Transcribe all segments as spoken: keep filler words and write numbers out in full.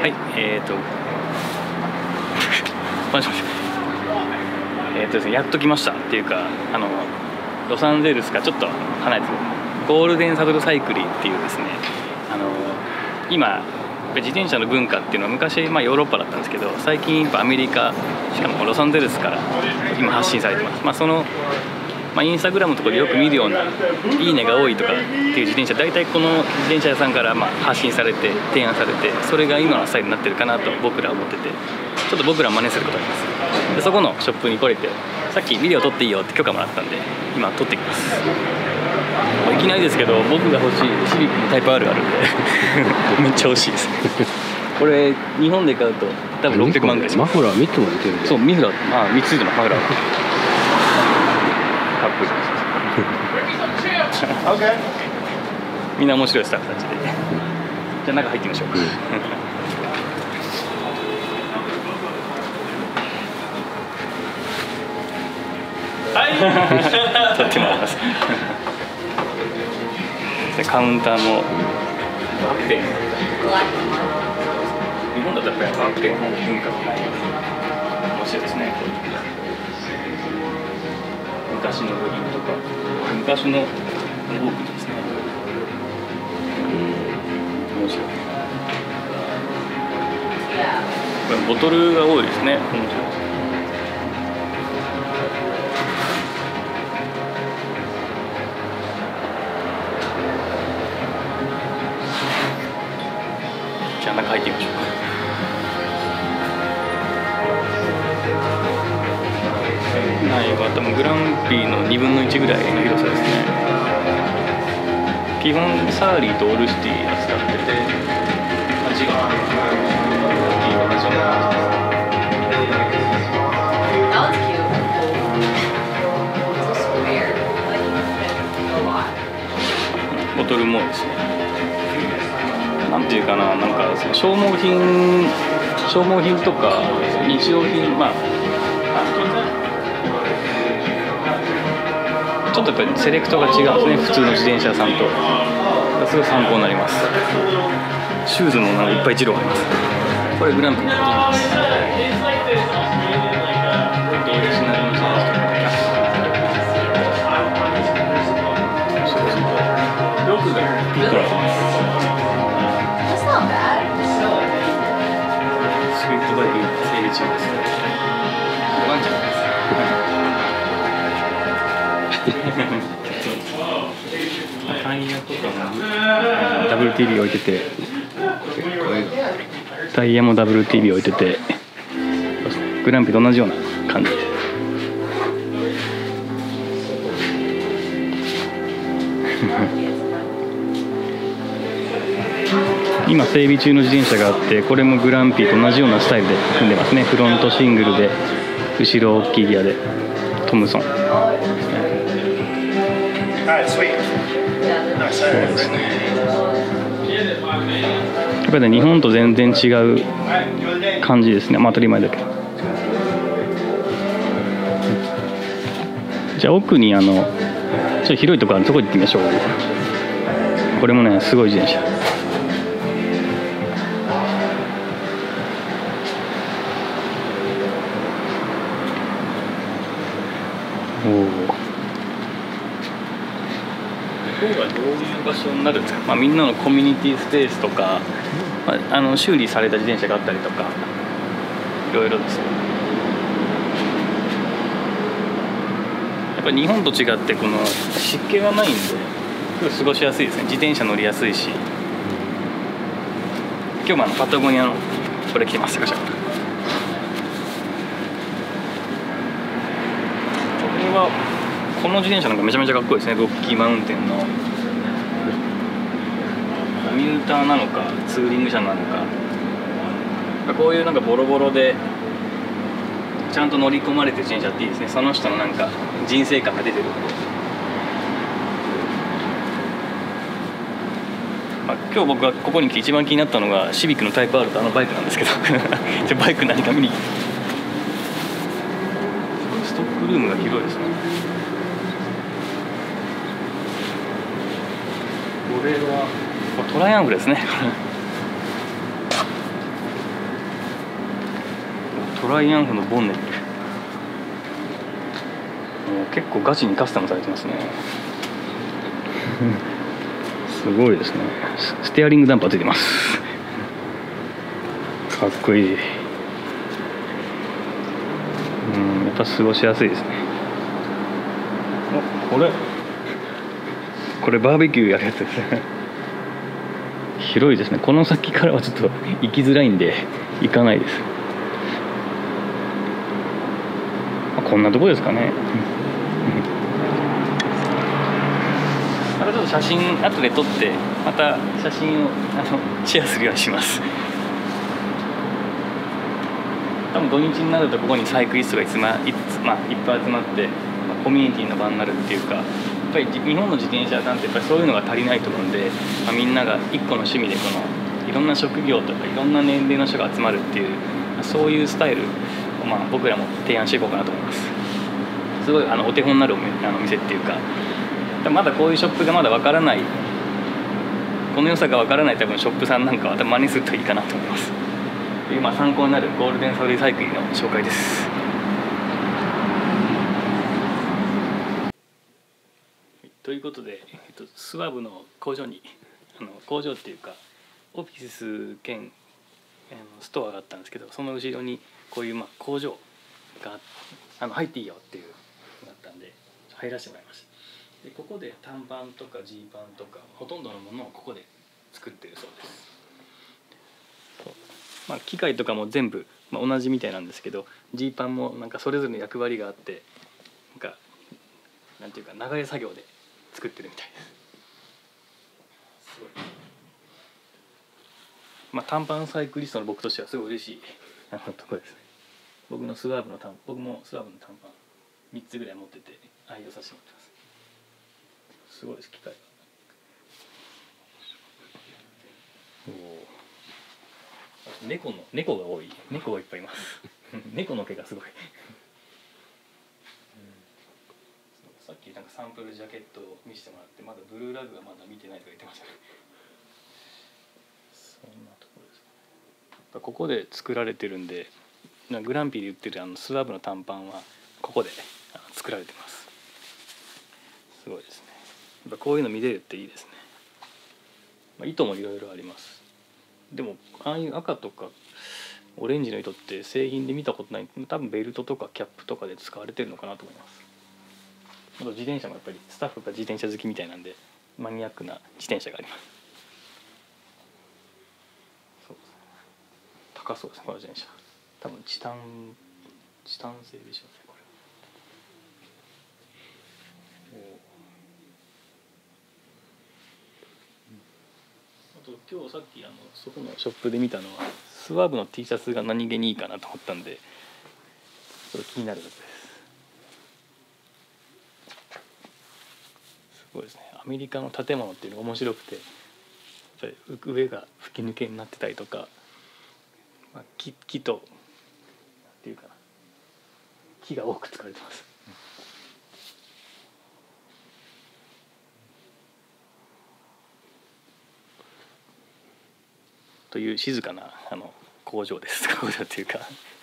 はい、えーともしもしえーとですね、やっと来ましたっていうか、あのロサンゼルスからちょっと離れてるゴールデンサドルサイクリーっていうですね、あの今自転車の文化っていうのは昔、まあ、ヨーロッパだったんですけど、最近やっぱアメリカ、しかもロサンゼルスから今発信されてます。まあ、そのまあ、インスタグラムとかでよく見るような「いいね」が多いとかっていう自転車、大体この自転車屋さんからまあ発信されて提案されて、それが今のスタイルになってるかなと僕らは思ってて、ちょっと僕ら真似することがあります。でそこのショップに来れて、さっきビデオ撮っていいよって許可もらったんで今撮ってきます。いきなりですけど、僕が欲しいシビックのタイプ アール あるんでめっちゃ欲しいですこれ日本で買うと多分ろっぴゃくまんぐらいします。 マフラーみっつも出てる。 そう、ミフラー、ああみっつついてます。マフラーかっこいいみんな面白いスタッフたちで。じゃあ中入ってみましょうか、うんはい撮ってもらいますカウンターもワッペン、日本だとやっぱりワッペンの文化がないので面白いですね。昔の部品とか昔の多くですね、面白い。これボトルが多いですね。面白い。じゃあ中入ってみましょうか。店内は多分グランピーのにぶんのいちぐらいの広さですね。基本サーリーとオールシティ扱ってて、味がいい感じの感じです。ボトルもですね、なんていうかな、なんか消耗品消耗品とか日用品、まあちょっとやっぱりセレクトが違うんですね、普通の自転車屋さんと。すごい参考になります。シューズもなんかいっぱい色があります。これグランピーのボトルです。オリジナルのジャージとかキャップ、よくがピッコラです。スクリプトバイク整備中です。ワンちゃんです。タイヤとかも ダブリューティービー 置いてて、タイヤも ダブリューティービー 置いてて、グランピと同じような感じ。今整備中の自転車があって、これもグランピーと同じようなスタイルで組んでますね。フロントシングルで後ろ大きいギアでトムソン。そうですね。やっぱり日本と全然違う感じですね。まあ当たり前だけど。じゃあ奥にあのちょっと広いところあるとこ行ってみましょう。これもねすごい自転車。おお。ここがどういう場所になるんですか。まあ、みんなのコミュニティスペースとか、まあ、あの修理された自転車があったりとか、いろいろですね。やっぱり日本と違ってこの湿気がないんで過ごしやすいですね。自転車乗りやすいし。今日もあのパタゴニアのこれ着てます。これはこの自転車なんかめちゃめちゃかっこいいですね。ロッキーマウンテンのコミューターなのかツーリング車なのか、こういうなんかボロボロでちゃんと乗り込まれてる自転車っていいですね。その人のなんか人生観が出てるんで、まあ、今日僕がここに来て一番気になったのがシビックのタイプ アール とあのバイクなんですけどじゃバイク何か見にストックルームが広いですね。これはトライアングルですねトライアンフのボンネット、もう結構ガチにカスタムされてますねすごいですね。ステアリングダンパーついてますかっこいい。うん、やっぱ過ごしやすいですね。お、これこれバーベキューやるやつですね広いですね。この先からはちょっと行きづらいんで行かないです。こんなとこですかねまたちょっと写真後で撮ってまた写真をあのシェアするようにします。多分土日になるとここにサイクリストがいつ、ま、い, つ、まあ、いっぱい集まって、まあ、コミュニティの場になるっていうか、やっぱり日本の自転車なんてやっぱりそういうのが足りないと思うんで、まあ、みんなが一個の趣味でこのいろんな職業とかいろんな年齢の人が集まるっていう、まあ、そういうスタイルを、まあ、僕らも提案していこうかなと思います。すごいあのお手本になるあの店っていうか、まだこういうショップがまだわからない、この良さがわからない多分ショップさんなんかは多分真似するといいかなと思います。今参考になるゴールデンサウリサイクリングの紹介です。ということで、えっと、スワブの工場にあの工場っていうかオフィス兼ストアがあったんですけど、その後ろにこういうまあ工場があの入っていいよっていうのがあったんで入らせてもらいました。でここで短パンとかジーパンとかほとんどのものをここで作ってるそうです。まあ、機械とかも全部、まあ、同じみたいなんですけど、ジーパンもなんかそれぞれの役割があって、なんかなんていうか流れ作業で作ってるみたいです。すごい。まあ短パンサイクリストの僕としてはすごい嬉しいあのところですね。僕のスワーブの短僕もスワーブの短パンみっつぐらい持ってて愛用させてもらってます。すごいです機械が。おお。猫の猫が多い。猫がいっぱいいます猫の毛がすごいさっきなんかサンプルジャケットを見せてもらって、まだブルーラグはまだ見てないとか言ってましたね。そんなところですかね。ここで作られてるんで、グランピーで売ってるあのスワーブの短パンはここで作られてます。すごいですね。やっぱこういうの見れるっていいですね。まあ、糸もいろいろあります。でもああいう赤とかオレンジの糸って製品で見たことない。多分ベルトとかキャップとかで使われてるのかなと思います。あと自転車もやっぱりスタッフが自転車好きみたいなんでマニアックな自転車があります。そうですね。高そうですねこの自転車。多分チタンチタン製でしょうねこれ。あと今日さっきあのそこのショップで見たのはスワーブの T シャツが何気にいいかなと思ったんでちょっと気になるやつです。すごいですね。アメリカの建物っていうのが面白くて、やっぱり上が吹き抜けになってたりとか、まあ、木, 木とっていうかな木が多く使われてます。という静かなあの工場です。工場っていうか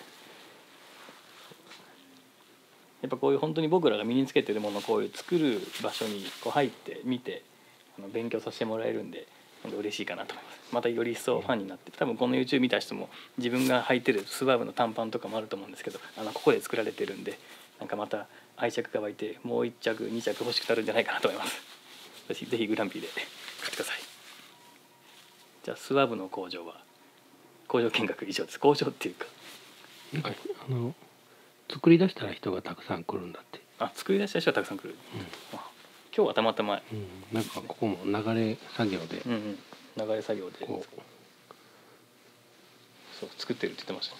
やっぱこういう本当に僕らが身につけてるものをこういう作る場所にこう入って見てあの勉強させてもらえるんで嬉しいかなと思います。またより一層ファンになって、多分この YouTube 見た人も自分が履いてるスワーブの短パンとかもあると思うんですけど、あのここで作られてるんでなんかまた愛着が湧いてもういっ着に着欲しくなるんじゃないかなと思います。ぜひグランピーで買ってください。じゃあスワーブの工場は工場見学以上です。工場っていうかなんかあの作り出したら人がたくさん来るんだって。 あ、作り出した人はたくさん来る、うん、今日はたまたま、 うん、なんかここも流れ作業で、 うんうん、流れ作業でこうそう作ってるって言ってました、ね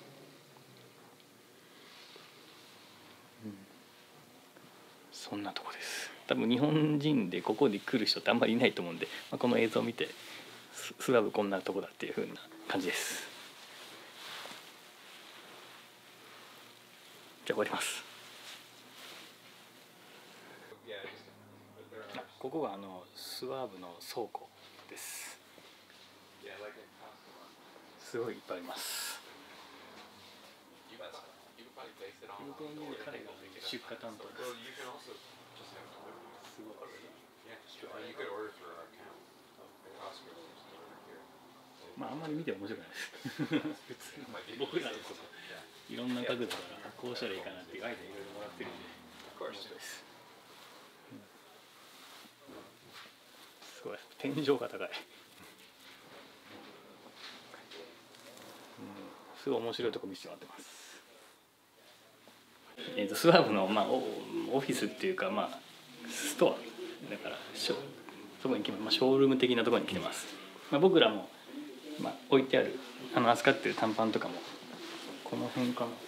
うん、そんなとこです。多分日本人でここに来る人ってあんまりいないと思うんで、まあ、この映像を見てスワブこんなとこだっていう風な感じです。じゃあ終わります。ここがあのスワーブの倉庫です。すごいいっぱいあります。 彼が出荷担当です。まああんまり見て面白くないです。僕らのこといろんな角度からこうしたらいいかなっていうアイデアいろいろもらってるんで面白いです。すごい天井が高い。すごい面白いとこ見せてもらってます。えー、とスワーブの、まあ、オフィスっていうか、まあ、ストアだからそこに来て、まあ、ショールーム的なところに来てます。まあ、僕らも、まあ、置いてあるあの扱ってる短パンとかもこの辺か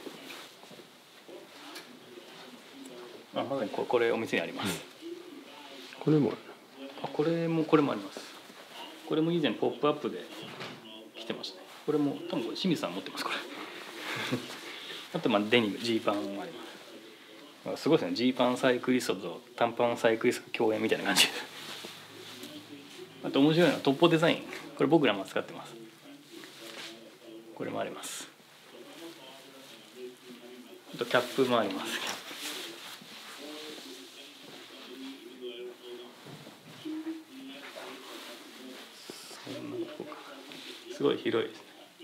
な。あ、まさにここれお店にあります。 うん、これもあ、これもこれもあります。これも以前ポップアップで来てましたね。これも多分これ清水さん持ってますこれあとまあデニムジーパンもあります。すごいですね。ジーパンサイクリストと短パンサイクリスト共演みたいな感じです。あと面白いのはトッポデザイン、これ僕らも使ってます。これもあります。あとキャップもあります。そんなとこか。すごい広いですね。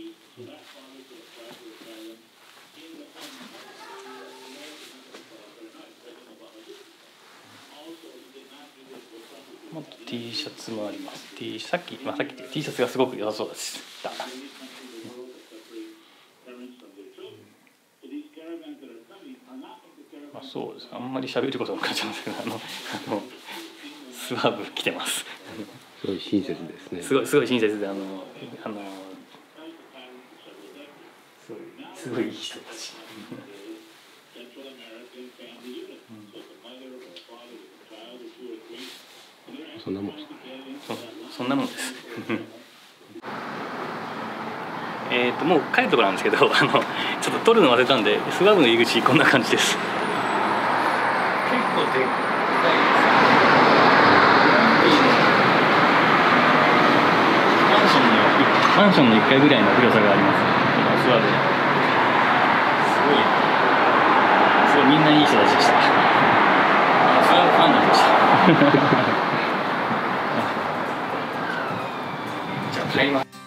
あと T シャツもあります。T さっき、まあ、さっき T シャツがすごく良さそうです。まあ、そうです。あんまり喋ることも感じますけど、あの、あのスワーブ着てます。 すごい親切ですね。 すごいすごい親切で、あの、あの、すごいすごいいい人たち。 そんなもんです。 そ, そんなもんですえっともう帰るところなんですけど、あのちょっと撮るの忘れたんで、スワーブの入り口こんな感じです。結構でっかいです。マンションのマンションのいっかいぐらいの広さがあります。このスワーブすごいすごいみんないい人たちでした。スワーブファンの人でしたじゃあ帰ります。